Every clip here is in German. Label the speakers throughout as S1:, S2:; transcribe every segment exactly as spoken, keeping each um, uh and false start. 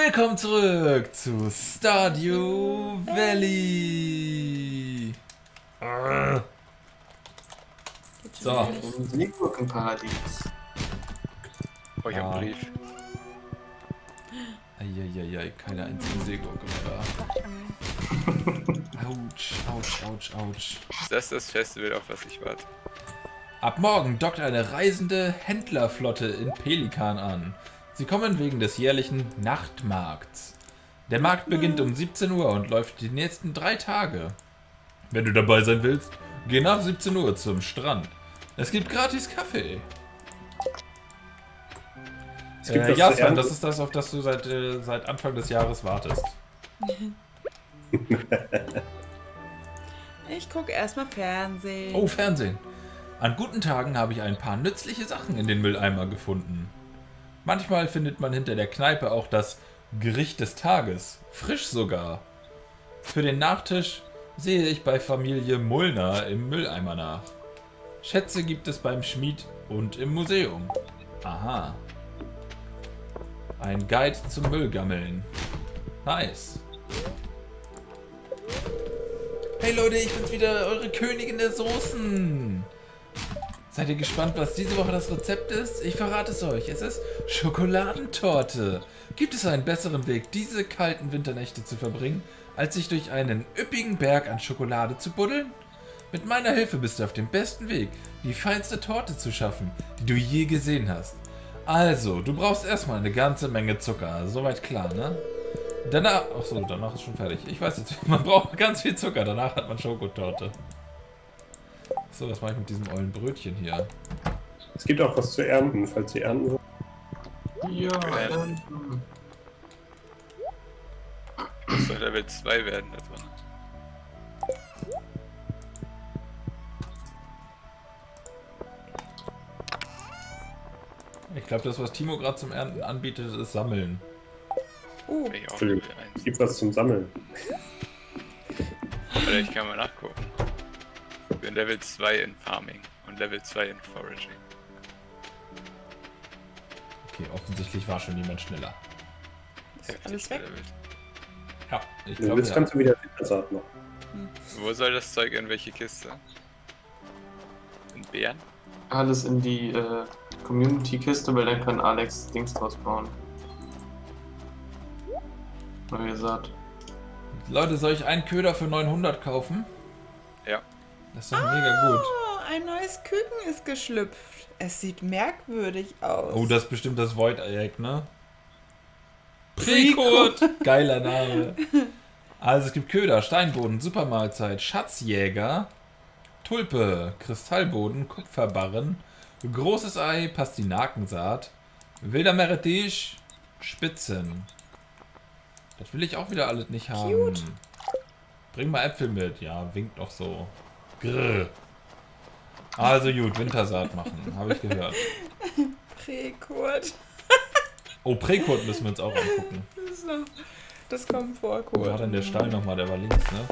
S1: Willkommen zurück zu Stardew Valley. Arr. So.
S2: Seegurkenparadies.
S3: Oh, ich hab einen Brief.
S1: Eieiei, keine einzige Seegurke mehr da. Autsch, autsch, autsch, autsch.
S3: Ist das das Festival, auf was ich warte?
S1: Ab morgen dockt eine reisende Händlerflotte in Pelikan an. Sie kommen wegen des jährlichen Nachtmarkts. Der Markt beginnt um siebzehn Uhr und läuft die nächsten drei Tage. Wenn du dabei sein willst, geh nach siebzehn Uhr zum Strand. Es gibt gratis Kaffee.
S4: Es gibt
S1: Äh,
S4: was
S1: ja,
S4: zu
S1: Sven,
S4: ernten.
S1: das ist das, auf das du seit, äh, seit Anfang des Jahres wartest.
S5: Ich gucke erstmal Fernsehen.
S1: Oh, Fernsehen. An guten Tagen habe ich ein paar nützliche Sachen in den Mülleimer gefunden. Manchmal findet man hinter der Kneipe auch das Gericht des Tages. Frisch sogar. Für den Nachtisch sehe ich bei Familie Mullner im Mülleimer nach. Schätze gibt es beim Schmied und im Museum. Aha. Ein Guide zum Müllgammeln. Nice. Hey Leute, ich bin's wieder, eure Königin der Soßen. Seid ihr gespannt, was diese Woche das Rezept ist? Ich verrate es euch. Es ist Schokoladentorte. Gibt es einen besseren Weg, diese kalten Winternächte zu verbringen, als sich durch einen üppigen Berg an Schokolade zu buddeln? Mit meiner Hilfe bist du auf dem besten Weg, die feinste Torte zu schaffen, die du je gesehen hast. Also, du brauchst erstmal eine ganze Menge Zucker. Soweit klar, ne? Danach... Achso, danach ist schon fertig. Ich weiß jetzt, man braucht ganz viel Zucker. Danach hat man Schokotorte. So, was mache ich mit diesem ollen Brötchen hier?
S4: Es gibt auch was zu ernten, falls ihr ernten wollt.
S2: Ja,
S3: Ja.
S2: dann.
S3: Das soll Level zwei werden da drin.
S1: Ich glaube, das, was Timo gerade zum Ernten anbietet, ist Sammeln.
S5: Uh,
S3: Bin ich auch
S4: Entschuldigung.
S3: Level
S4: Es
S3: eins.
S4: gibt was zum Sammeln.
S3: Vielleicht kann man nachgucken. Ich bin Level zwei in Farming und Level zwei in Foraging.
S1: Okay, offensichtlich war schon jemand schneller.
S5: ist alles weg?
S3: Level.
S1: Ja, ich
S4: Wenn du
S1: glaube,
S4: willst,
S1: ja.
S4: kannst du wieder Wintersaat machen.
S3: Wo soll das Zeug in welche Kiste? In Bären?
S2: Alles in die äh, Community-Kiste, weil dann kann Alex Dings draus bauen. Neue Saat.
S1: Leute, soll ich einen Köder für neunhundert kaufen?
S3: Ja.
S1: Das ist doch mega gut.
S5: Oh, ein neues Küken ist geschlüpft. Es sieht merkwürdig aus.
S1: Oh, das ist bestimmt das Void Egg, ne? Prekot! Geiler Name. Also es gibt Köder, Steinboden, Supermahlzeit, Schatzjäger, Tulpe, Kristallboden, Kupferbarren, großes Ei, Pastinakensaat, wilder Meerrettich, Spitzen. Das will ich auch wieder alles nicht haben.
S5: Cute.
S1: Bring mal Äpfel mit. Ja, winkt doch so. Grrr. Also gut, Wintersaat machen, habe ich gehört.
S5: Prekot.
S1: Oh, Prekot müssen wir uns auch angucken.
S5: Das, ist noch, das kommt vor,
S1: Wo
S5: cool.
S1: war denn der Stall nochmal? Der war links, ne?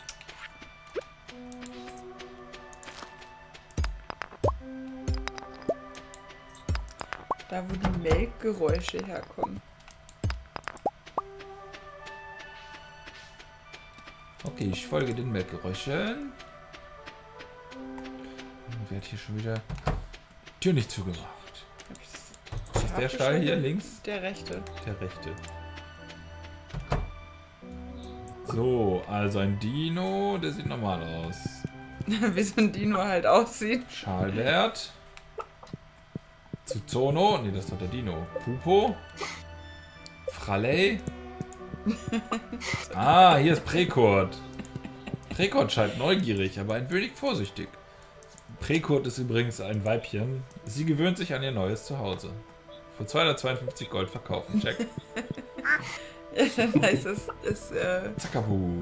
S5: Da, wo die Melkgeräusche herkommen.
S1: Okay, ich folge den Melkgeräuschen. Und werde hier schon wieder Tür nicht zugemacht.
S5: Hab ich das
S1: Ist das der Stall hier links?
S5: Der rechte.
S1: Der rechte. So, also ein Dino, der sieht normal aus.
S5: Wie so ein Dino halt aussieht.
S1: Schalbert. Zuzono, nee, das ist doch der Dino. Pupo. Fraley. Ah, hier ist Prekot. Prekot scheint neugierig, aber ein wenig vorsichtig. Prekot ist übrigens ein Weibchen. Sie gewöhnt sich an ihr neues Zuhause. Für zweihundertzweiundfünfzig Gold verkaufen. Check.
S5: Dann heißt es, das äh,
S1: Zackabu.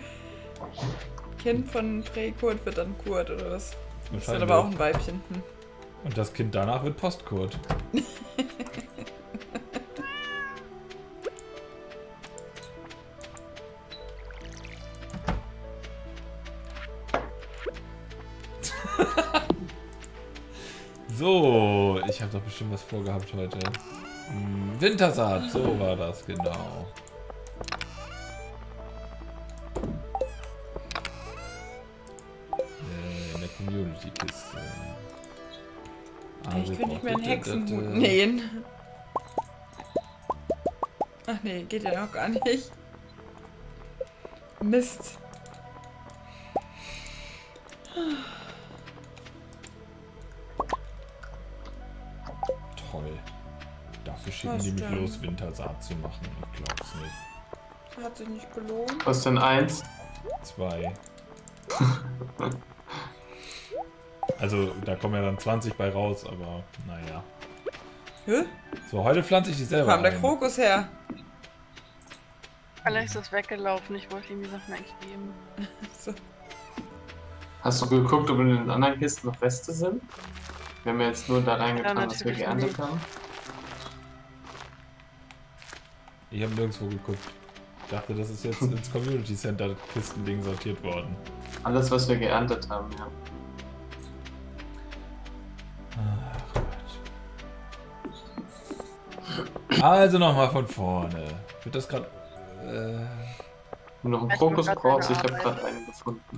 S5: Kind von Prekot wird dann Kurt oder was? Das ist dann
S1: Wahrscheinlich.
S5: aber auch ein Weibchen. Hm.
S1: Und das Kind danach wird Postkurt. So, ich habe doch bestimmt was vorgehabt heute. Hm, Wintersaat, so war das, genau. Äh, in der Community-Kiste.
S5: Ich will nicht mehr einen Hexenhut
S1: Hexenhut
S5: nähen. Ach nee, geht ja noch gar nicht. Mist.
S1: Toll. Dafür schicken
S5: Was
S1: die mich
S5: denn?
S1: los, Wintersaat zu machen. Ich glaub's nicht.
S5: Hat sich nicht gelohnt.
S2: Was denn eins?
S1: Zwei. Also, da kommen ja dann zwanzig bei raus, aber naja.
S5: Hä?
S1: So, heute pflanze ich die
S5: Wo
S1: selber
S5: kam der
S1: ein.
S5: Krokus her?
S6: Alex ist weggelaufen, ich wollte ihm die Sachen eigentlich geben.
S5: So.
S2: Hast du geguckt, ob in den anderen Kisten noch Reste sind? Wir haben ja jetzt nur da reingetan,
S6: Ja,
S2: was wir
S6: natürlich
S2: geerntet
S6: nicht.
S2: haben.
S1: Ich habe nirgendwo geguckt. Ich dachte, das ist jetzt ins Community Center Kistending sortiert worden.
S2: Alles, was wir geerntet haben, ja.
S1: Ach Gott. Also nochmal von vorne. Wird das gerade... Äh,
S2: Wenn du noch einen
S6: Ich
S2: Krokus
S6: mach grad
S2: brauchst, ich
S6: meine
S2: habe
S6: Arbeit.
S2: gerade einen gefunden.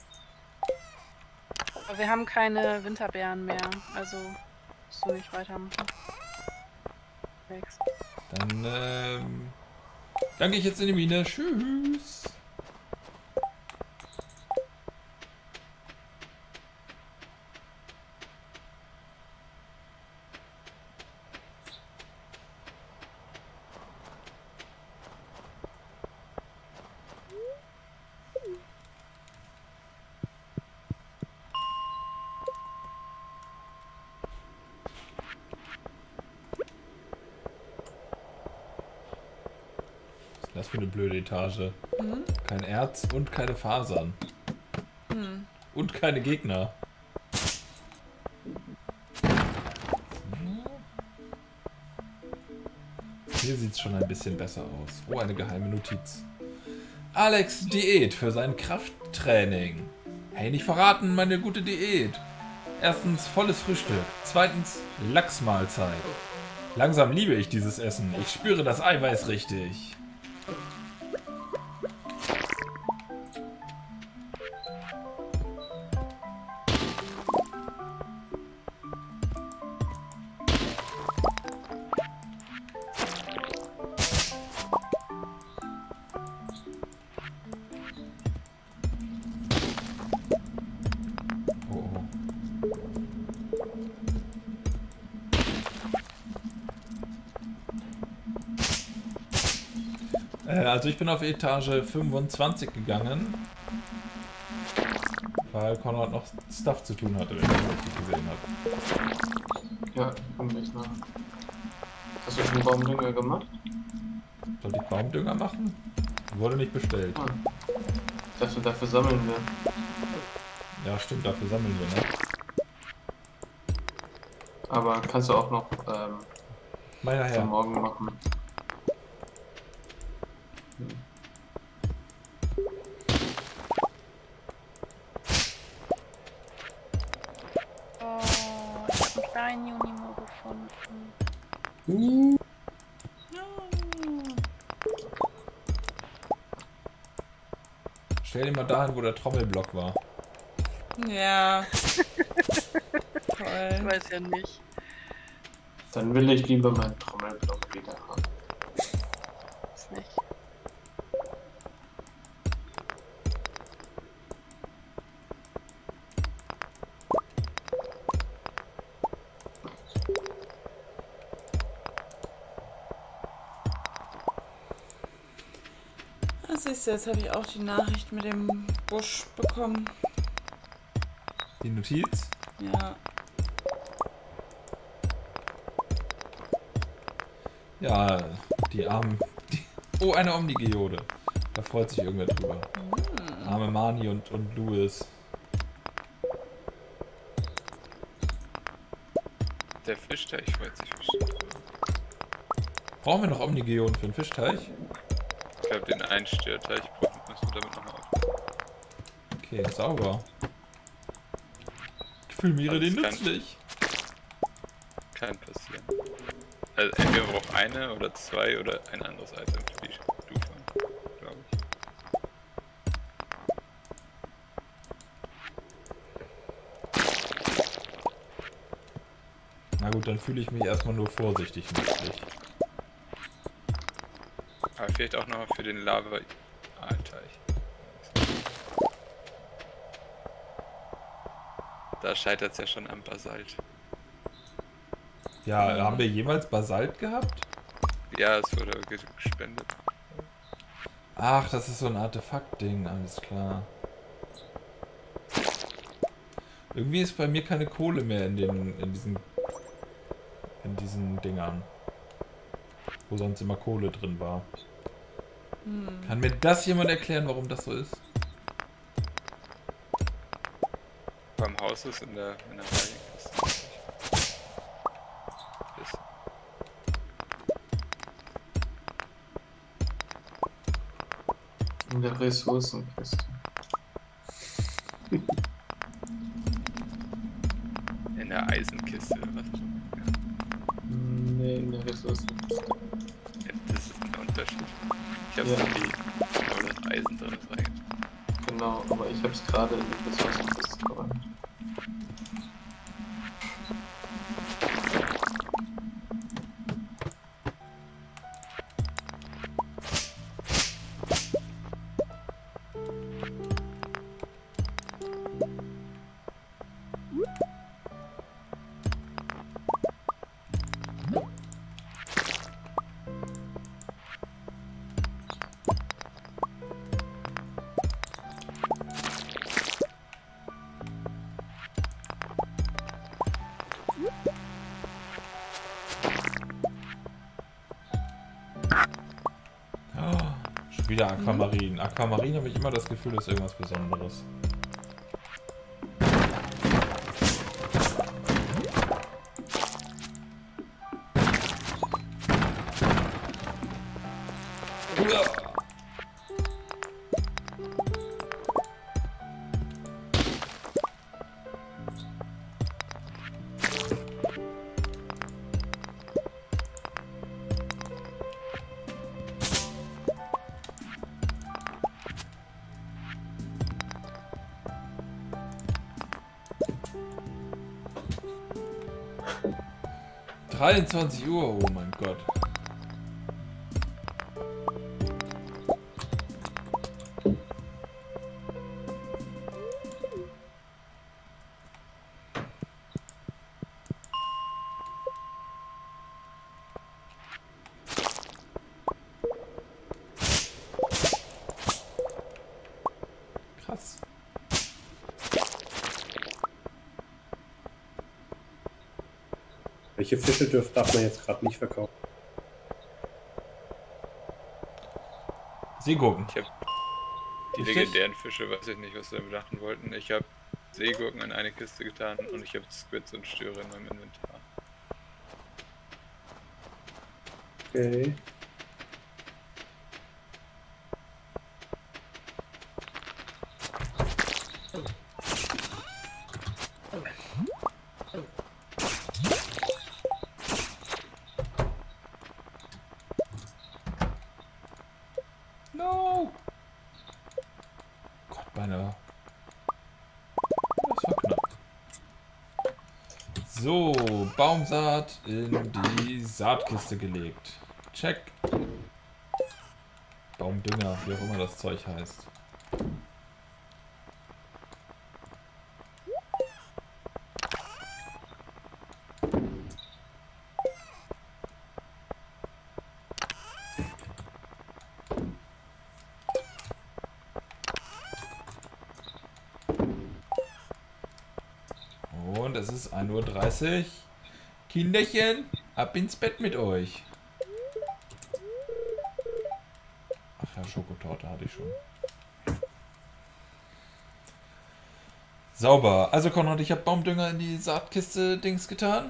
S6: Aber wir haben keine Winterbeeren mehr, also musst du nicht weitermachen. Alex.
S1: dann ähm, dann gehe ich jetzt in die Mine. Tschüss. Was ist das für eine blöde Etage?
S5: Hm?
S1: Kein Erz und keine Fasern.
S5: Hm.
S1: Und keine Gegner. Hier sieht es schon ein bisschen besser aus. Oh, eine geheime Notiz. Alex Diät für sein Krafttraining. Hey, nicht verraten, meine gute Diät. Erstens volles Frühstück. Zweitens Lachsmahlzeit. Langsam liebe ich dieses Essen. Ich spüre das Eiweiß richtig. Oh, oh. Äh, also ich bin auf Etage fünfundzwanzig gegangen, weil Konrad noch Stuff zu tun hatte, wenn ich das richtig gesehen habe.
S2: Ja, komm ich nach. Hast du schon Baumdünger gemacht?
S1: Soll ich Baumdünger machen? Wurde nicht bestellt.
S2: Ah. Ich dachte, dafür sammeln wir.
S1: Ja, stimmt, dafür sammeln wir, ne?
S2: Aber kannst du auch noch ähm,
S1: Meiner
S2: für
S1: Herr.
S2: morgen machen.
S6: Oh, ich hab einen kleinen Junimo gefunden.
S4: Uh,
S1: Stell dir mal dahin, wo der Trommelblock war.
S5: Ja.
S6: Ich
S5: Toll.
S6: weiß ja nicht.
S2: Dann will ich lieber meinen Trommelblock wieder haben.
S6: Ist nicht.
S5: Ah, siehst du, jetzt habe ich auch die Nachricht mit dem Busch bekommen.
S1: Die Notiz?
S5: Ja.
S1: Ja, die armen... Die, oh, eine Omnigeode. Da freut sich irgendwer drüber. Arme Mani und, und Louis.
S3: Der Fischteich freut sich bestimmt.
S1: Brauchen wir noch Omnigeoden für den Fischteich?
S3: Ich glaube, den Einstörteich müssen wir damit nochmal auf.
S1: Okay, sauber. Ich fühle mich
S3: Alles
S1: den
S3: kann-
S1: nützlich.
S3: Kann passieren. Also entweder braucht eine oder zwei oder ein anderes Item für die Stufe, glaube ich.
S1: Na gut, dann fühle ich mich erstmal nur vorsichtig nützlich.
S3: Aber vielleicht auch noch für den Lava-Aalteich. Da scheitert es ja schon am Basalt.
S1: Ja, haben wir jemals Basalt gehabt?
S3: Ja, es wurde gespendet.
S1: Ach, das ist so ein Artefakt-Ding, alles klar. Irgendwie ist bei mir keine Kohle mehr in den, in diesen, in diesen Dingern. Wo sonst immer Kohle drin war.
S5: Hm.
S1: Kann mir das jemand erklären, warum das so ist?
S3: Beim Haus ist in der, in der Heiligenkiste. Ist.
S2: In der Ressourcenkiste.
S3: In der Eisenkiste oder was?
S2: Nee, in der Ressourcenkiste.
S3: Ja, das ist ein Unterschied. Ich hab's
S2: Ja.
S3: in die, wo das Eisen drin ist eigentlich.
S2: Genau, aber ich hab's gerade in die Ressourcenkiste geräumt.
S1: Schon wieder Aquamarin. Aquamarin habe ich immer das Gefühl, das ist irgendwas Besonderes. dreiundzwanzig Uhr, oh mein Gott. Krass.
S4: Welche Fische dürfen, darf man jetzt gerade nicht verkaufen?
S1: Seegurken.
S3: Ich habe die
S1: Richtig?
S3: legendären Fische, weiß ich nicht, was wir bedachten wollten. Ich habe Seegurken in eine Kiste getan und ich habe Squids und Störe in meinem Inventar.
S4: Okay.
S1: No! Gott, meine. Das war knapp. So, Baumsaat in die Saatkiste gelegt. Check. Baumdünger, wie auch immer das Zeug heißt. Und es ist ein Uhr dreißig. Kinderchen, ab ins Bett mit euch. Ach ja, Schokotorte hatte ich schon. Sauber. Also Konrad, ich habe Baumdünger in die Saatkiste Dings getan.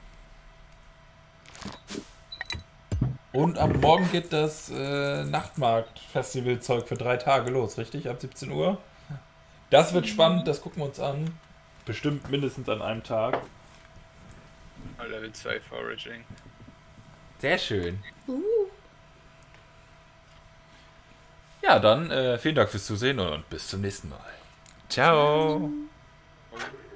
S1: Und ab morgen geht das äh, Nachtmarkt-Festival-Zeug für drei Tage los, richtig? Ab siebzehn Uhr. Das wird spannend, das gucken wir uns an. Bestimmt mindestens an einem Tag.
S3: Level zwei Foraging.
S1: Sehr schön. Ja, dann äh, vielen Dank fürs Zusehen und bis zum nächsten Mal. Ciao.
S3: Oh.